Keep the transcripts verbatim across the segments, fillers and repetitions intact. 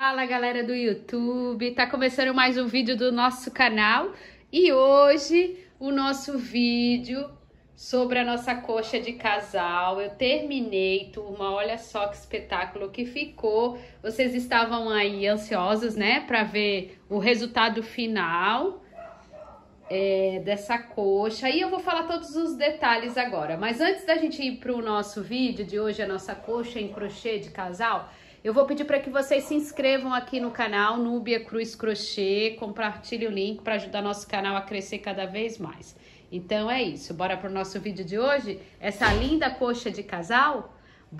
Fala galera do YouTube, tá começando mais um vídeo do nosso canal e hoje o nosso vídeo sobre a nossa coxa de casal. Eu terminei, turma, olha só que espetáculo que ficou. Vocês estavam aí ansiosos, né, para ver o resultado final é, dessa coxa e eu vou falar todos os detalhes agora. Mas antes da gente ir pro nosso vídeo de hoje, a nossa coxa em crochê de casal, eu vou pedir para que vocês se inscrevam aqui no canal Núbia Cruz Crochê, compartilhe o link para ajudar nosso canal a crescer cada vez mais. Então é isso, bora para o nosso vídeo de hoje? Essa linda coxa de casal?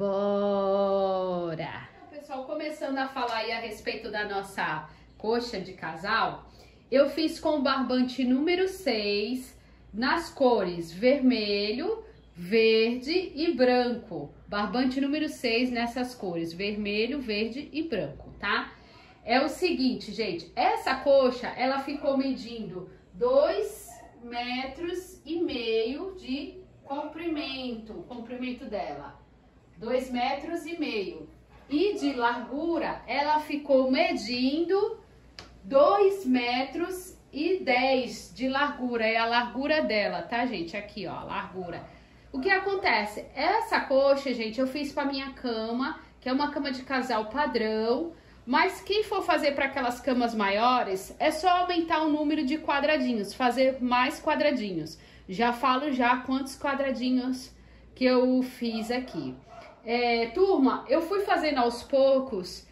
Bora! Pessoal, começando a falar aí a respeito da nossa coxa de casal, eu fiz com o barbante número seis, nas cores vermelho, verde e branco. Barbante número seis nessas cores, vermelho, verde e branco, tá? É o seguinte, gente, essa coxa, ela ficou medindo dois metros e meio de comprimento, o comprimento dela, dois metros e meio. E de largura, ela ficou medindo dois metros e dez de largura, é a largura dela, tá, gente? Aqui, ó, a largura. O que acontece? Essa coxa, gente, eu fiz para minha cama, que é uma cama de casal padrão, mas quem for fazer para aquelas camas maiores, é só aumentar o número de quadradinhos, fazer mais quadradinhos. Já falo já quantos quadradinhos que eu fiz aqui. É, turma, eu fui fazendo aos poucos,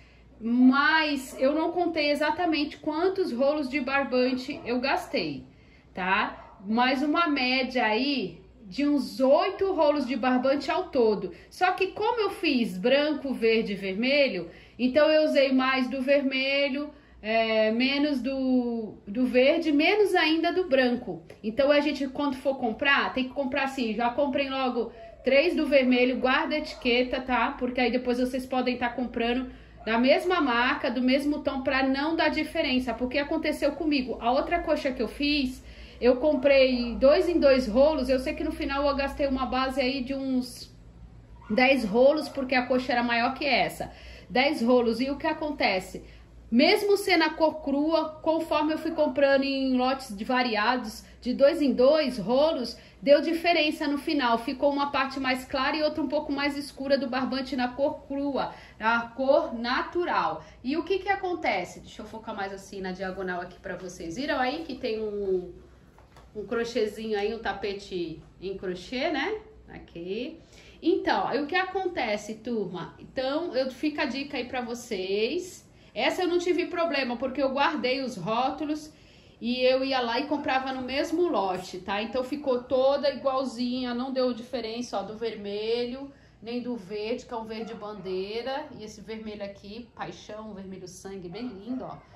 mas eu não contei exatamente quantos rolos de barbante eu gastei, tá? Mas uma média aí de uns oito rolos de barbante ao todo. Só que como eu fiz branco, verde e vermelho, então eu usei mais do vermelho, é, menos do, do verde, menos ainda do branco. Então a gente, quando for comprar, tem que comprar assim, já comprei logo três do vermelho, guarda a etiqueta, tá? Porque aí depois vocês podem estar comprando da mesma marca, do mesmo tom, para não dar diferença. Porque aconteceu comigo, a outra coxa que eu fiz, eu comprei dois em dois rolos, eu sei que no final eu gastei uma base aí de uns dez rolos, porque a coxa era maior que essa. dez rolos, e o que acontece? Mesmo sendo a cor crua, conforme eu fui comprando em lotes de variados, de dois em dois rolos, deu diferença no final. Ficou uma parte mais clara e outra um pouco mais escura do barbante na cor crua, na cor natural. E o que que acontece? Deixa eu focar mais assim na diagonal aqui pra vocês. Viram aí que tem um... um crochêzinho aí, um tapete em crochê, né? Aqui. Então, aí o que acontece, turma? Então, eu fico a dica aí pra vocês. Essa eu não tive problema, porque eu guardei os rótulos e eu ia lá e comprava no mesmo lote, tá? Então, ficou toda igualzinha, não deu diferença, ó, do vermelho, nem do verde, que é um verde bandeira. E esse vermelho aqui, paixão, vermelho sangue, bem lindo, ó.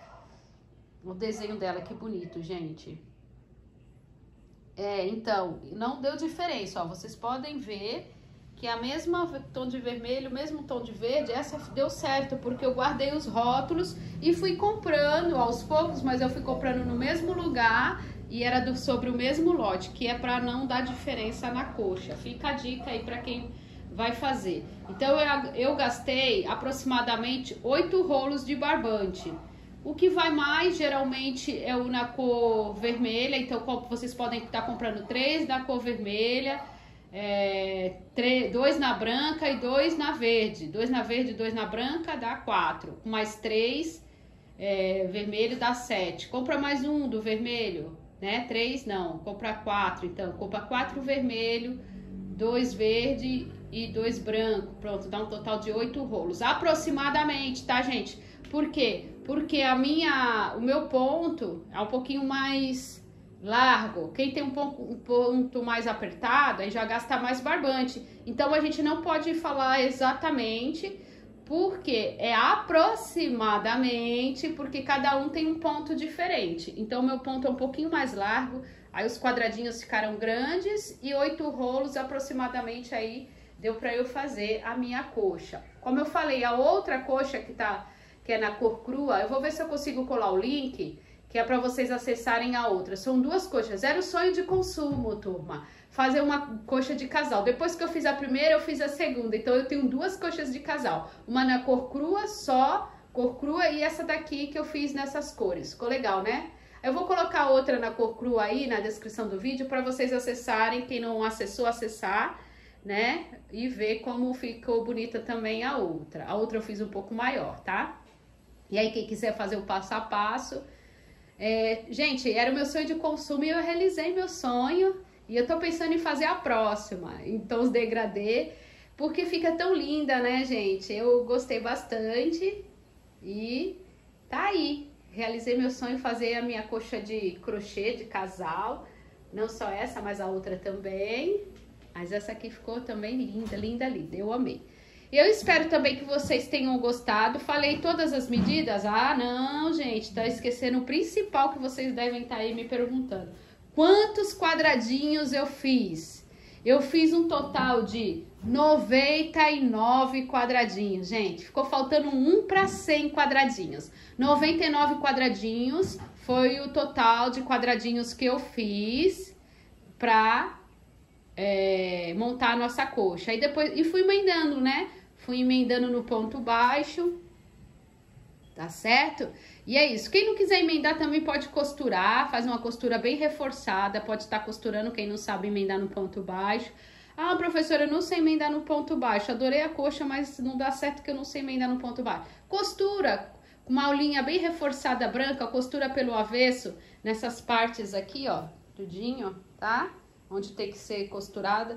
O desenho dela, que bonito, gente. É, então, não deu diferença, ó, vocês podem ver que a mesma tom de vermelho, o mesmo tom de verde, essa deu certo, porque eu guardei os rótulos e fui comprando aos poucos, mas eu fui comprando no mesmo lugar e era do, sobre o mesmo lote, que é para não dar diferença na coxa. Fica a dica aí para quem vai fazer. Então, eu, eu gastei aproximadamente oito rolos de barbante. O que vai mais, geralmente, é o na cor vermelha, então vocês podem estar comprando três da cor vermelha, é, três, dois na branca e dois na verde. Dois na verde e dois na branca dá quatro, mais três é, vermelho dá sete. Compra mais um do vermelho, né? Três não, compra quatro, então compra quatro vermelho, dois verde e dois branco. Pronto, dá um total de oito rolos, aproximadamente, tá, gente? Por quê? Porque a minha, o meu ponto é um pouquinho mais largo. Quem tem um ponto, um ponto mais apertado, aí já gasta mais barbante. Então, a gente não pode falar exatamente, porque é aproximadamente, porque cada um tem um ponto diferente. Então, o meu ponto é um pouquinho mais largo, aí os quadradinhos ficaram grandes e oito rolos aproximadamente aí deu para eu fazer a minha coxa. Como eu falei, a outra coxa que tá... que é na cor crua, eu vou ver se eu consigo colar o link, que é para vocês acessarem a outra. São duas coxas, era o sonho de consumo, turma, fazer uma coxa de casal. Depois que eu fiz a primeira, eu fiz a segunda, então eu tenho duas coxas de casal. Uma na cor crua, só cor crua e essa daqui que eu fiz nessas cores. Ficou legal, né? Eu vou colocar outra na cor crua aí na descrição do vídeo para vocês acessarem, quem não acessou, acessar, né? E ver como ficou bonita também a outra. A outra eu fiz um pouco maior, tá? E aí quem quiser fazer o passo a passo... É, gente, era o meu sonho de consumo e eu realizei meu sonho. E eu tô pensando em fazer a próxima, em tons degradê, porque fica tão linda, né, gente? Eu gostei bastante e tá aí. Realizei meu sonho de fazer a minha coxa de crochê de casal. Não só essa, mas a outra também. Mas essa aqui ficou também linda, linda, linda. Eu amei. Eu espero também que vocês tenham gostado. Falei todas as medidas? Ah, não, gente. Tá esquecendo o principal que vocês devem estar aí me perguntando. Quantos quadradinhos eu fiz? Eu fiz um total de noventa e nove quadradinhos, gente. Ficou faltando um para cem quadradinhos. noventa e nove quadradinhos foi o total de quadradinhos que eu fiz para é, montar a nossa coxa. E depois e fui emendando, né? Fui emendando no ponto baixo. Tá certo? E é isso. Quem não quiser emendar também pode costurar, faz uma costura bem reforçada, pode estar costurando, quem não sabe emendar no ponto baixo. Ah, professora, eu não sei emendar no ponto baixo, adorei a coxa, mas não dá certo que eu não sei emendar no ponto baixo. Costura com uma aulinha bem reforçada branca, costura pelo avesso, nessas partes aqui, ó, tudinho, tá? Onde tem que ser costurada,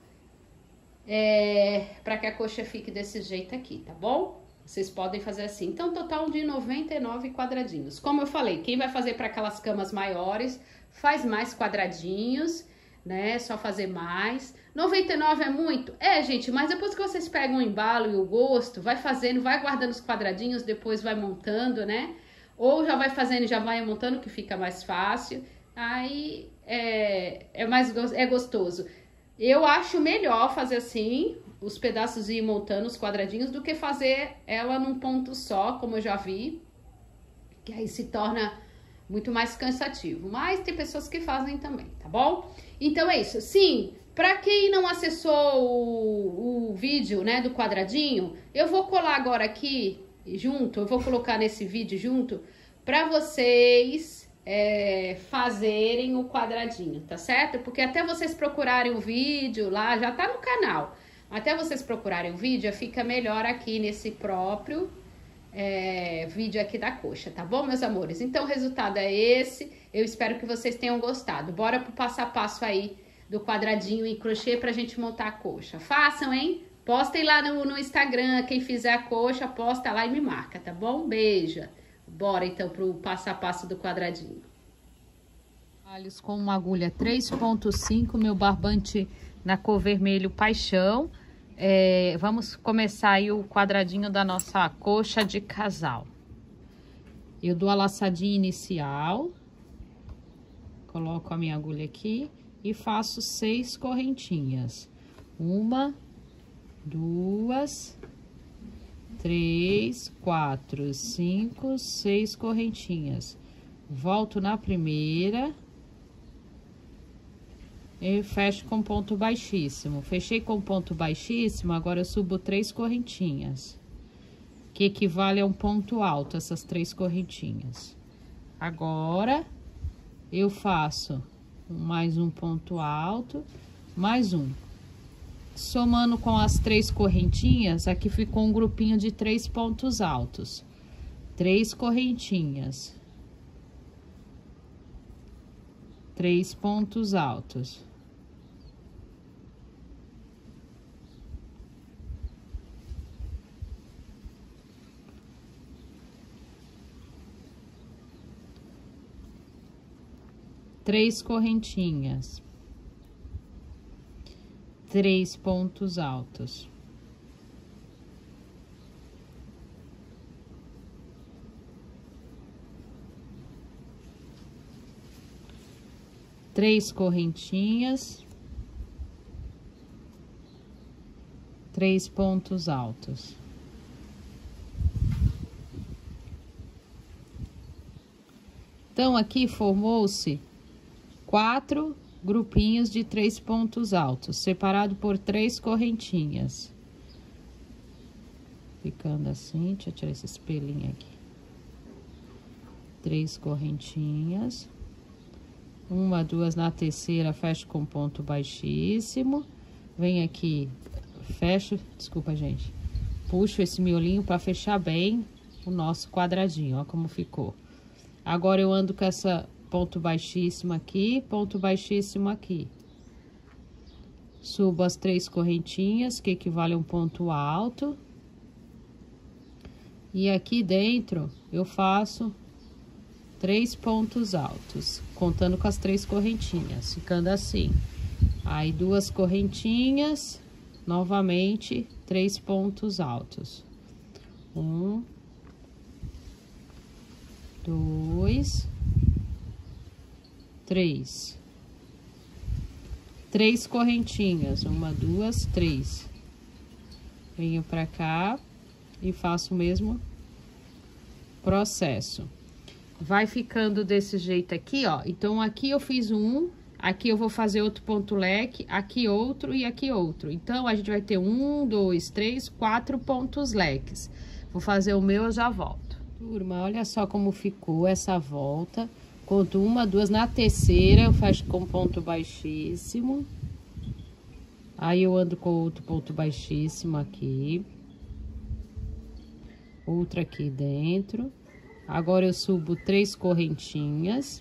é, pra que a coxa fique desse jeito aqui, tá bom? Vocês podem fazer assim. Então, total de noventa e nove quadradinhos. Como eu falei, quem vai fazer para aquelas camas maiores, faz mais quadradinhos, né? Só fazer mais. noventa e nove é muito? É, gente, mas depois que vocês pegam o embalo e o gosto, vai fazendo, vai guardando os quadradinhos, depois vai montando, né? Ou já vai fazendo e já vai montando, que fica mais fácil. Aí é, é mais é gostoso. Eu acho melhor fazer assim, os pedaços e ir montando os quadradinhos, do que fazer ela num ponto só, como eu já vi, que aí se torna muito mais cansativo. Mas tem pessoas que fazem também, tá bom? Então é isso. Sim, pra quem não acessou o, o vídeo, né, do quadradinho, eu vou colar agora aqui junto, eu vou colocar nesse vídeo junto, pra vocês... É, fazerem o quadradinho, tá certo? Porque até vocês procurarem o vídeo lá, já tá no canal. Até vocês procurarem o vídeo, fica melhor aqui nesse próprio é, vídeo aqui da coxa, tá bom, meus amores? Então, o resultado é esse. Eu espero que vocês tenham gostado. Bora pro passo a passo aí do quadradinho em crochê pra gente montar a coxa. Façam, hein? Postem lá no, no Instagram, quem fizer a coxa, posta lá e me marca, tá bom? Beijo! Bora então pro passo a passo do quadradinho. Alhos com uma agulha três ponto cinco, meu barbante na cor vermelho paixão. É, vamos começar aí o quadradinho da nossa coxa de casal. Eu dou a laçadinha inicial, coloco a minha agulha aqui e faço seis correntinhas. Uma, duas... três, quatro, cinco, seis correntinhas. Volto na primeira e fecho com ponto baixíssimo. Fechei com ponto baixíssimo, agora eu subo três correntinhas, que equivale a um ponto alto, essas três correntinhas. Agora, eu faço mais um ponto alto, mais um. Somando com as três correntinhas, aqui ficou um grupinho de três pontos altos. Três correntinhas. Três pontos altos. Três correntinhas. Três pontos altos. Três correntinhas. Três pontos altos. Então, aqui formou-se quatro grupinhos de três pontos altos, separado por três correntinhas. Ficando assim, deixa eu tirar esse espelhinho aqui. Três correntinhas. Uma, duas, na terceira, fecho com ponto baixíssimo. Vem aqui, fecho, desculpa, gente. Puxo esse miolinho para fechar bem o nosso quadradinho, ó como ficou. Agora eu ando com essa ponto baixíssimo aqui, ponto baixíssimo aqui. Subo as três correntinhas, que equivale a um ponto alto. E aqui dentro eu faço três pontos altos, contando com as três correntinhas, ficando assim. Aí duas correntinhas, novamente três pontos altos. Um, dois, três. Três correntinhas, uma, duas, três. Venho pra cá e faço o mesmo processo. Vai ficando desse jeito aqui, ó. Então, aqui eu fiz um, aqui eu vou fazer outro ponto leque, aqui outro e aqui outro. Então, a gente vai ter um, dois, três, quatro pontos leques. Vou fazer o meu, eu já volto. Turma, olha só como ficou essa volta. Conto uma, duas, na terceira eu fecho com ponto baixíssimo. Aí eu ando com outro ponto baixíssimo aqui. Outra aqui dentro. Agora eu subo três correntinhas.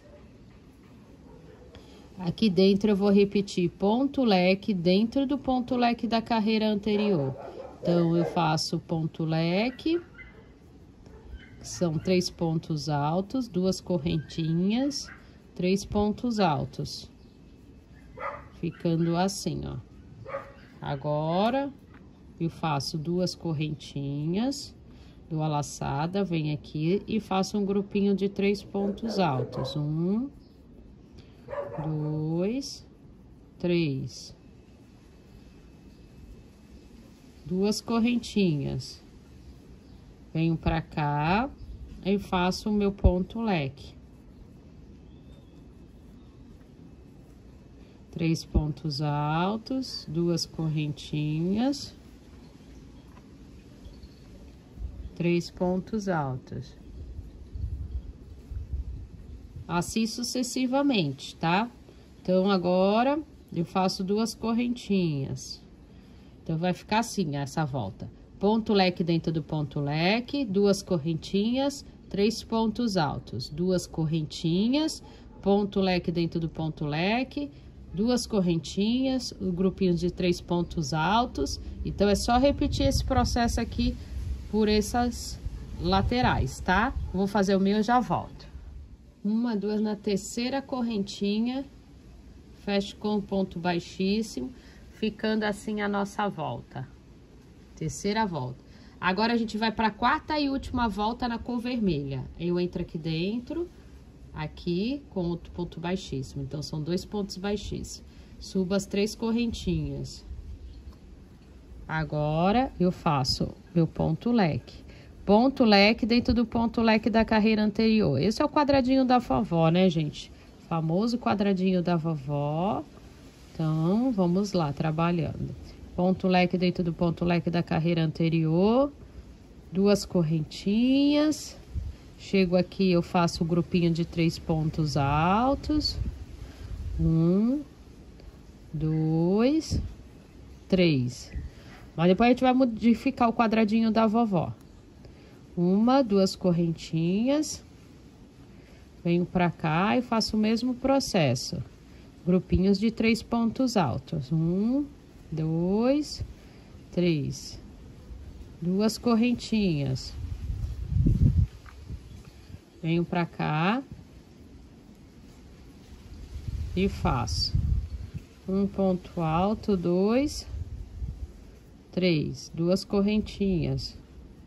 Aqui dentro eu vou repetir ponto leque dentro do ponto leque da carreira anterior. Então, eu faço ponto leque. São três pontos altos, duas correntinhas, três pontos altos. Ficando assim, ó. Agora, eu faço duas correntinhas, dou a laçada, venho aqui e faço um grupinho de três pontos altos. Um, dois, três. Duas correntinhas. Venho pra cá e faço o meu ponto leque. Três pontos altos, duas correntinhas. Três pontos altos. Assim sucessivamente, tá? Então, agora, eu faço duas correntinhas. Então, vai ficar assim, essa volta. Ponto leque dentro do ponto leque, duas correntinhas, três pontos altos. Duas correntinhas, ponto leque dentro do ponto leque, duas correntinhas, o grupinho de três pontos altos. Então, é só repetir esse processo aqui por essas laterais, tá? Vou fazer o meu e já volto. Uma, duas, na terceira correntinha, fecho com ponto baixíssimo, ficando assim a nossa volta. Terceira volta. Agora, a gente vai para a quarta e última volta na cor vermelha. Eu entro aqui dentro, aqui, com outro ponto baixíssimo. Então, são dois pontos baixíssimos. Subo as três correntinhas. Agora, eu faço meu ponto leque. Ponto leque dentro do ponto leque da carreira anterior. Esse é o quadradinho da vovó, né, gente? O famoso quadradinho da vovó. Então, vamos lá, trabalhando. Ponto leque dentro do ponto leque da carreira anterior. Duas correntinhas. Chego aqui, eu faço o grupinho de três pontos altos. Um, dois, três. Mas depois a gente vai modificar o quadradinho da vovó. Uma, duas correntinhas. Venho pra cá e faço o mesmo processo. Grupinhos de três pontos altos. Um, dois, três. Duas correntinhas. Venho pra cá. E faço. Um ponto alto, dois, três. Duas correntinhas.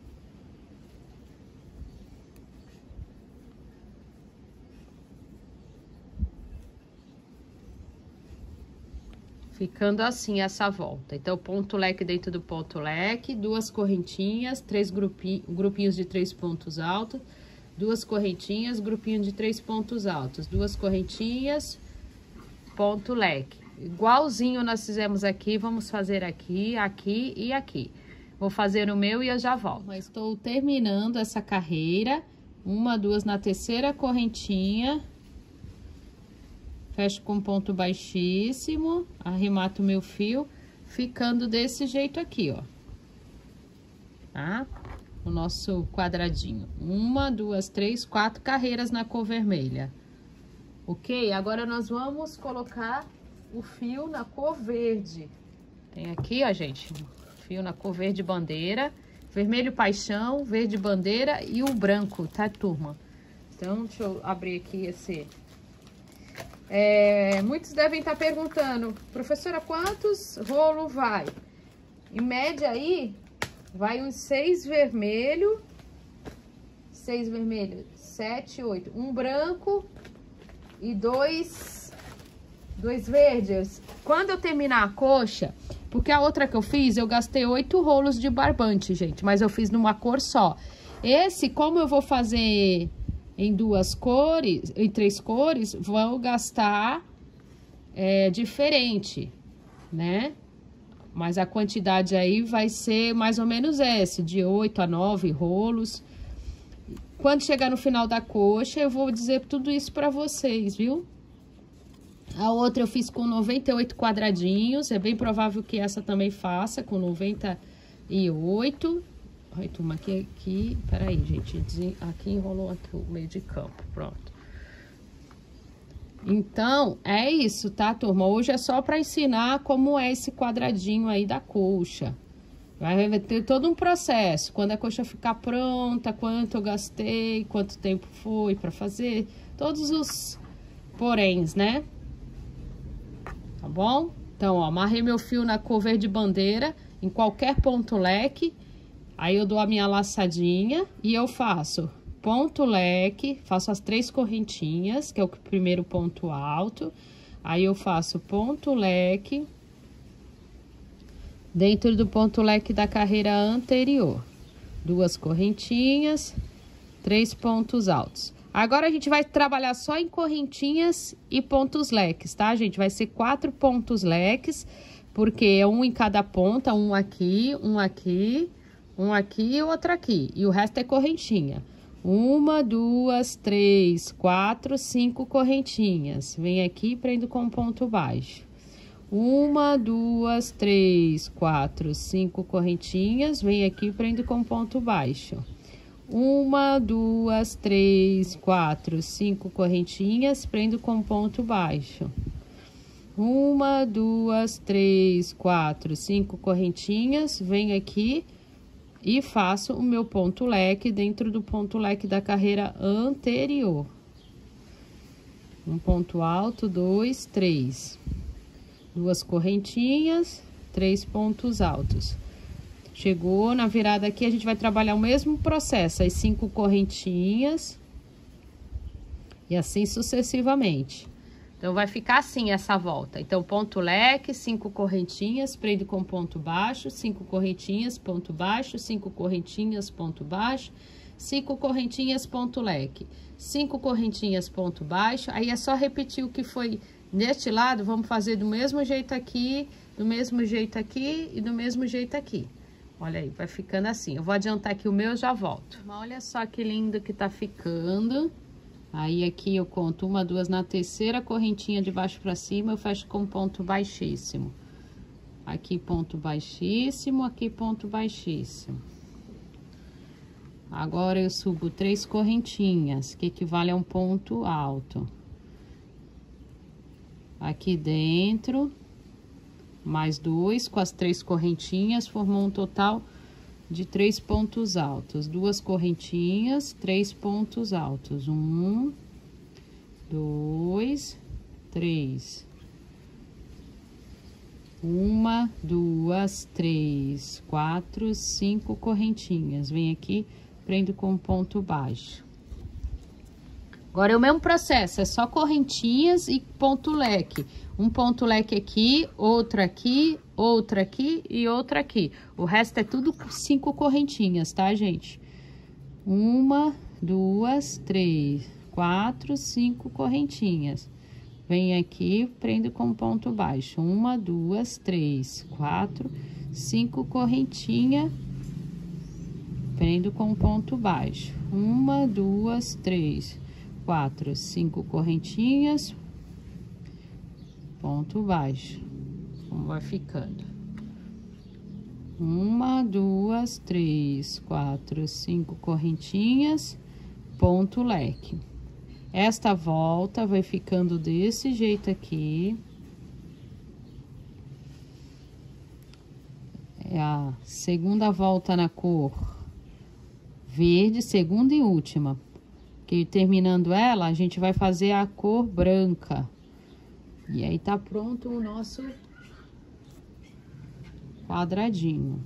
Ficando assim essa volta. Então, ponto leque dentro do ponto leque, duas correntinhas, três grupinhos, grupinhos de três pontos altos, duas correntinhas, grupinho de três pontos altos, duas correntinhas, ponto leque. Igualzinho nós fizemos aqui, vamos fazer aqui, aqui e aqui. Vou fazer o meu e eu já volto. Mas estou terminando essa carreira. Uma, duas na terceira correntinha. Fecho com ponto baixíssimo, arremato meu fio, ficando desse jeito aqui, ó. Tá? O nosso quadradinho. Uma, duas, três, quatro carreiras na cor vermelha. Ok? Agora nós vamos colocar o fio na cor verde. Tem aqui, ó, gente, fio na cor verde bandeira, vermelho paixão, verde bandeira e o branco, tá, turma? Então, deixa eu abrir aqui esse... É, muitos devem estar perguntando, professora, quantos rolos vai? Em média aí, vai uns seis vermelho, seis vermelho, sete, oito, um branco e dois, dois verdes. Quando eu terminar a coxa, porque a outra que eu fiz, eu gastei oito rolos de barbante, gente, mas eu fiz numa cor só. Esse, como eu vou fazer... em duas cores, em três cores, vou gastar é, diferente, né? Mas a quantidade aí vai ser mais ou menos essa, de oito a nove rolos. Quando chegar no final da coxa, eu vou dizer tudo isso pra vocês, viu? A outra eu fiz com noventa e oito quadradinhos, é bem provável que essa também faça com noventa e oito. Ai, turma, aqui, aqui, peraí, gente, aqui enrolou aqui o meio de campo, pronto. Então, é isso, tá, turma? Hoje é só para ensinar como é esse quadradinho aí da coxa. Vai ter todo um processo, quando a coxa ficar pronta, quanto eu gastei, quanto tempo foi para fazer, todos os poréns, né? Tá bom? Então, ó, amarrei meu fio na cor verde bandeira, em qualquer ponto leque. Aí eu dou a minha laçadinha e eu faço ponto leque, faço as três correntinhas, que é o primeiro ponto alto. Aí eu faço ponto leque dentro do ponto leque da carreira anterior. Duas correntinhas, três pontos altos. Agora a gente vai trabalhar só em correntinhas e pontos leques, tá, gente? Vai ser quatro pontos leques, porque é um em cada ponta, um aqui, um aqui... um aqui e outro aqui. E o resto é correntinha. Uma, duas, três, quatro, cinco correntinhas. Vem aqui e prendo com ponto baixo. Uma, duas, três, quatro, cinco correntinhas. Vem aqui e prendo com ponto baixo. Uma, duas, três, quatro, cinco correntinhas. Prendo com ponto baixo. Uma, duas, três, quatro, cinco correntinhas. Vem aqui e faço o meu ponto leque dentro do ponto leque da carreira anterior. Um ponto alto, dois, três. Duas correntinhas, três pontos altos. Chegou na virada aqui, a gente vai trabalhar o mesmo processo, as cinco correntinhas. E assim sucessivamente. Então, vai ficar assim essa volta. Então, ponto leque, cinco correntinhas, prendo com ponto baixo, cinco correntinhas, ponto baixo, cinco correntinhas, ponto baixo, cinco correntinhas, ponto leque, cinco correntinhas, ponto baixo. Aí, é só repetir o que foi neste lado, vamos fazer do mesmo jeito aqui, do mesmo jeito aqui e do mesmo jeito aqui. Olha aí, vai ficando assim. Eu vou adiantar aqui o meu e já volto. Olha só que lindo que tá ficando. Aí, aqui eu conto uma, duas, na terceira correntinha de baixo pra cima, eu fecho com ponto baixíssimo. Aqui, ponto baixíssimo, aqui, ponto baixíssimo. Agora, eu subo três correntinhas, que equivale a um ponto alto. Aqui dentro, mais dois, com as três correntinhas, formou um total de três pontos altos, duas correntinhas, três pontos altos, um, dois, três, uma, duas, três, quatro, cinco correntinhas, vem aqui, prendo com ponto baixo. Agora, é o mesmo processo, é só correntinhas e ponto leque. Um ponto leque aqui, outro aqui, outro aqui e outro aqui. O resto é tudo cinco correntinhas, tá, gente? Uma, duas, três, quatro, cinco correntinhas. Vem aqui, prendo com ponto baixo. Uma, duas, três, quatro, cinco correntinhas. prendo com ponto baixo. Uma, duas, três, quatro, cinco correntinhas, ponto baixo. Como vai ficando? Uma, duas, três, quatro, cinco correntinhas, ponto leque. Esta volta vai ficando desse jeito aqui. É a segunda volta na cor verde, segunda e última. Que terminando ela, a gente vai fazer a cor branca. E aí tá pronto o nosso quadradinho.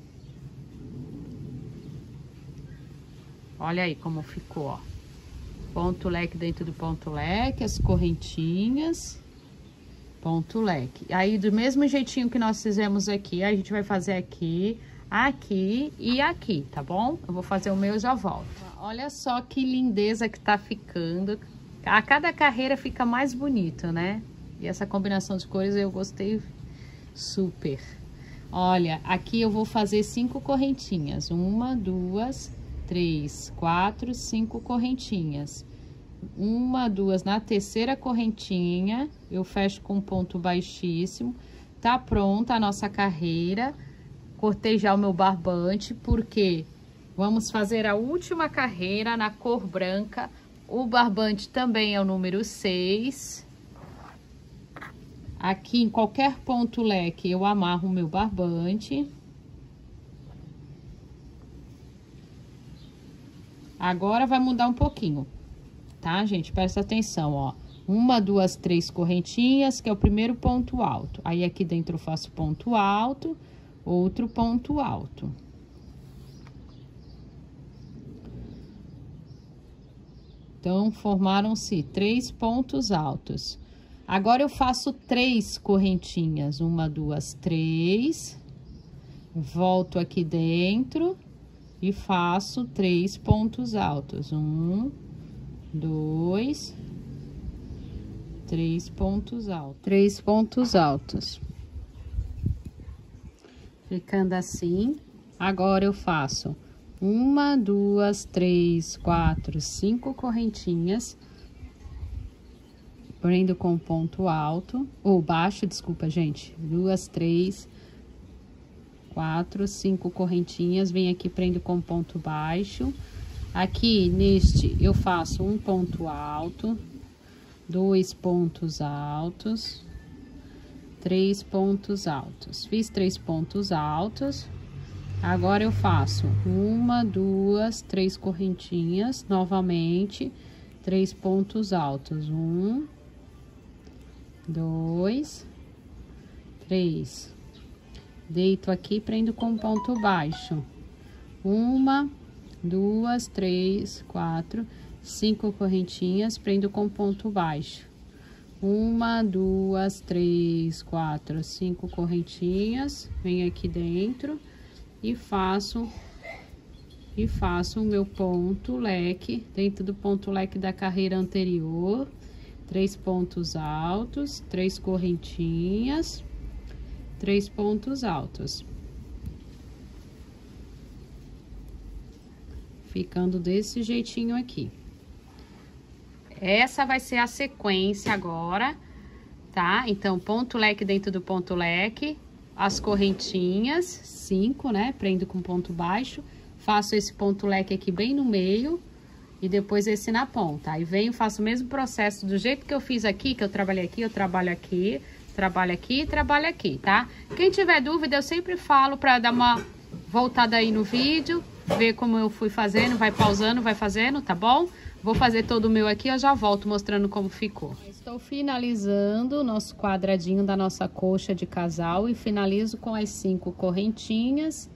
Olha aí como ficou, ó. Ponto leque dentro do ponto leque, as correntinhas, ponto leque. Aí, do mesmo jeitinho que nós fizemos aqui, a gente vai fazer aqui, aqui e aqui, tá bom? Eu vou fazer o meu e já volto. Olha só que lindeza que tá ficando. A cada carreira fica mais bonito, né? E essa combinação de cores eu gostei super. Olha, aqui eu vou fazer cinco correntinhas. Uma, duas, três, quatro, cinco correntinhas. Uma, duas, na terceira correntinha, eu fecho com ponto baixíssimo. Tá pronta a nossa carreira. Cortei já o meu barbante, porque vamos fazer a última carreira na cor branca. O barbante também é o número seis. Aqui, em qualquer ponto leque, eu amarro o meu barbante. Agora vai mudar um pouquinho, tá, gente? Presta atenção, ó. Uma, duas, três correntinhas, que é o primeiro ponto alto. Aí, aqui dentro eu faço ponto alto, outro ponto alto. Então, formaram-se três pontos altos. Agora, eu faço três correntinhas. Uma, duas, três. Volto aqui dentro e faço três pontos altos. Um, dois, três pontos altos. Três pontos altos. Ficando assim. Agora, eu faço uma, duas, três, quatro, cinco correntinhas. Prendo com ponto alto, ou baixo, desculpa, gente. Duas, três, quatro, cinco correntinhas. Vem aqui, prendo com ponto baixo. Aqui, neste, eu faço um ponto alto, dois pontos altos, três pontos altos. Fiz três pontos altos. Agora, eu faço uma, duas, três correntinhas. Novamente, três pontos altos. Um, dois, três. Deito aqui, prendo com ponto baixo. Uma, duas, três, quatro, cinco correntinhas, prendo com ponto baixo. Uma, duas, três, quatro, cinco correntinhas, venho aqui dentro e faço e faço o meu ponto leque dentro do ponto leque da carreira anterior. Três pontos altos, três correntinhas, três pontos altos. Ficando desse jeitinho aqui. Essa vai ser a sequência agora, tá? Então, ponto leque dentro do ponto leque, as correntinhas, cinco, né? Prendo com ponto baixo, faço esse ponto leque aqui bem no meio. E depois esse na ponta. Aí venho, faço o mesmo processo do jeito que eu fiz aqui, que eu trabalhei aqui, eu trabalho aqui, trabalho aqui e trabalho aqui, tá? Quem tiver dúvida, eu sempre falo pra dar uma voltada aí no vídeo, ver como eu fui fazendo, vai pausando, vai fazendo, tá bom? Vou fazer todo o meu aqui, eu já volto mostrando como ficou. Estou finalizando o nosso quadradinho da nossa coxa de casal e finalizo com as cinco correntinhas.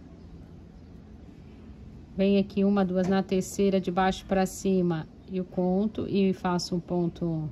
Venho aqui uma, duas na terceira, de baixo para cima, eu conto e faço um ponto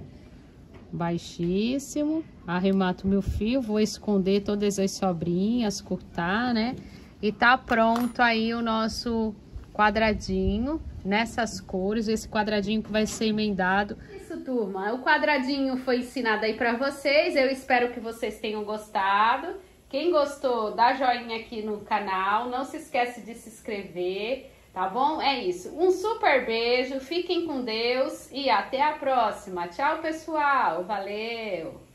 baixíssimo. Arremato meu fio, vou esconder todas as sobrinhas, cortar, né? E tá pronto aí o nosso quadradinho nessas cores, esse quadradinho que vai ser emendado. Isso, turma, o quadradinho foi ensinado aí pra vocês, eu espero que vocês tenham gostado. Quem gostou, dá joinha aqui no canal. Não se esquece de se inscrever, tá bom? É isso. Um super beijo, fiquem com Deus e até a próxima. Tchau, pessoal. Valeu!